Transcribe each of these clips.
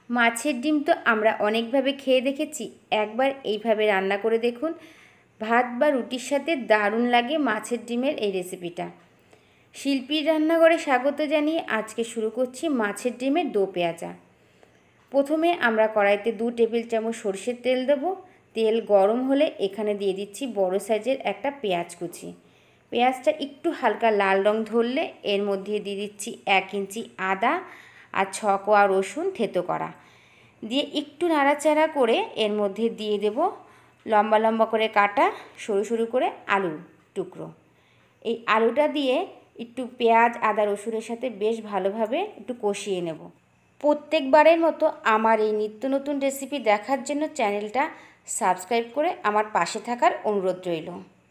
মাছের ডিম তো আমরা অনেকভাবে খেয়ে দেখেছি, একবার এইভাবে রান্না করে দেখুন। ভাত বা রুটির সাথে দারুণ লাগে মাছের ডিমের এই রেসিপিটা। শিল্পীর রান্নাঘরে স্বাগত জানিয়ে আজকে শুরু করছি মাছের ডিমের দো পেঁয়াজা। প্রথমে আমরা কড়াইতে 2 টেবিল চামচ সরষের তেল দেবো। তেল গরম হলে এখানে দিয়ে দিচ্ছি বড় সাইজের একটা পেঁয়াজ কুচি। পেঁয়াজটা একটু হালকা লাল রং ধরলে এর মধ্যে দিয়ে দিচ্ছি 1 ইঞ্চি আদা আর 6 কোয়া রসুন থেতো করা। দিয়ে একটু নাড়াচাড়া করে এর মধ্যে দিয়ে দেব লম্বা লম্বা করে কাটা সরু সরু করে আলুর টুকরো। এই আলুটা দিয়ে একটু পেঁয়াজ আদা রসুনের সাথে বেশ ভালোভাবে একটু কষিয়ে নেব। প্রত্যেকবারের মতো আমার এই নিত্য নতুন রেসিপি দেখার জন্য চ্যানেলটা সাবস্ক্রাইব করে আমার পাশে থাকার অনুরোধ রইল।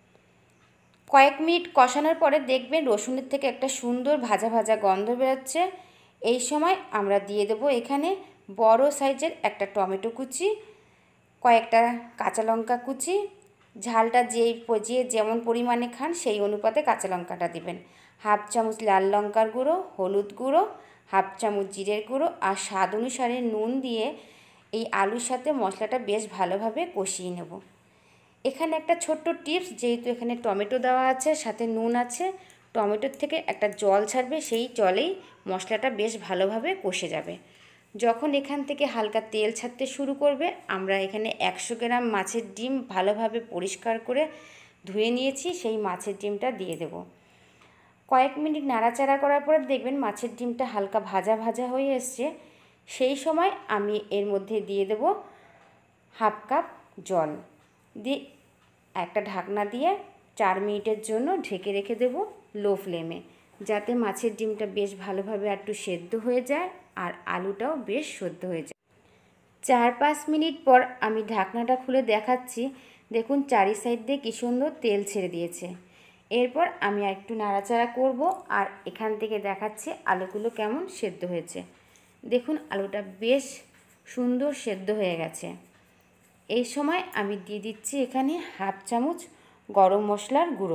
কয়েক মিনিট কষানোর পরে দেখবেন রসুনের থেকে একটা সুন্দর ভাজা ভাজা গন্ধ বেরোচ্ছে। এই সময় আমরা দিয়ে দেব এখানে বড় সাইজের একটা টমেটো কুচি, কয়েকটা কাঁচা লঙ্কা কুচি। ঝালটা যেমন পরিমাণে খান সেই অনুপাতে কাঁচা লঙ্কাটা দিবেন। হাফ চামচ লাল লঙ্কার গুঁড়ো, হলুদ গুঁড়ো, হাফ চামচ জিরের গুঁড়ো আর স্বাদ অনুসারে নুন দিয়ে এই আলুর সাথে মশলাটা বেশ ভালোভাবে কষিয়ে নেব। এখানে একটা ছোট্ট টিপস, যেহেতু এখানে টমেটো দেওয়া আছে সাথে নুন আছে, টমেটোর থেকে একটা জল ছাড়বে, সেই জলেই মশলাটা বেশ ভালোভাবে কষে যাবে। যখন এখান থেকে হালকা তেল ছাড়তে শুরু করবে, আমরা এখানে 100 গ্রাম মাছের ডিম ভালোভাবে পরিষ্কার করে ধুয়ে নিয়েছি, সেই মাছের ডিমটা দিয়ে দেব। কয়েক মিনিট নাড়াচাড়া করার পরে দেখবেন মাছের ডিমটা হালকা ভাজা ভাজা হয়ে এসছে। সেই সময় আমি এর মধ্যে দিয়ে দেব হাফ কাপ জল দিয়ে একটা ঢাকনা দিয়ে 4 মিনিটের জন্য ঢেকে রেখে দেব লো ফ্লেমে, যাতে মাছের ডিমটা বেশ ভালোভাবে একটু সেদ্ধ হয়ে যায় আর আলুটাও বেশ সেদ্ধ হয়ে যায়। 4-5 মিনিট পর আমি ঢাকনাটা খুলে দেখাচ্ছি। দেখুন চারি সাইড দিয়ে কি সুন্দর তেল ছেড়ে দিয়েছে। এরপর আমি একটু নাড়াচাড়া করব আর এখান থেকে দেখাচ্ছি আলুগুলো কেমন সেদ্ধ হয়েছে। দেখুন আলুটা বেশ সুন্দর সেদ্ধ হয়ে গেছে। এই সময় আমি দিয়ে দিচ্ছি এখানে হাফ চামচ গরম মশলার গুঁড়ো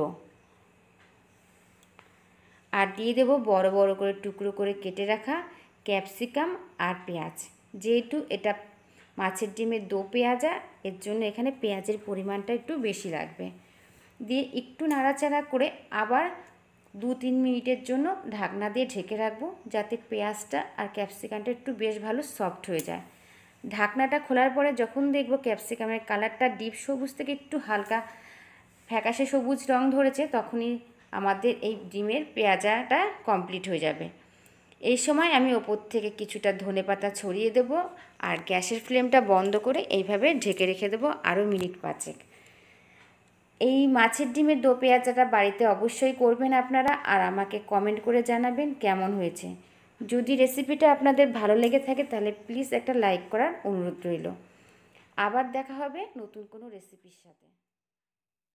আর দিয়ে দেব বড় বড় করে টুকরো করে কেটে রাখা ক্যাপসিকাম আর পেঁয়াজ। যেহেতু এটা মাছের ডিমের দো পেঁয়াজা, এর জন্য এখানে পেঁয়াজের পরিমাণটা একটু বেশি লাগবে। দিয়ে একটু নাড়াচাড়া করে আবার 2-3 মিনিটের জন্য ঢাকনা দিয়ে ঢেকে রাখবো, যাতে পেঁয়াজটা আর ক্যাপসিকামটা একটু বেশ ভালো সফট হয়ে যায়। ঢাকনাটা খোলার পরে যখন দেখব ক্যাপসিকামের কালারটা ডিপ সবুজ থেকে একটু হালকা ফ্যাকাশে সবুজ রং ধরেছে, তখনই আমাদের এই ডিমের পেঁয়াজাটা কমপ্লিট হয়ে যাবে। এই সময় আমি ওপর থেকে কিছুটা ধনেপাতা ছড়িয়ে দেব আর গ্যাসের ফ্লেমটা বন্ধ করে এইভাবে ঢেকে রেখে দেবো আরও মিনিট 5। এই মাছের ডিমের দো পেঁয়াজাটা বাড়িতে অবশ্যই করবেন আপনারা, আর আমাকে কমেন্ট করে জানাবেন কেমন হয়েছে। যদি রেসিপিটা আপনাদের ভালো লেগে থাকে তাহলে প্লিজ একটা লাইক করার অনুরোধ রইল। আবার দেখা হবে নতুন কোনো রেসিপির সাথে।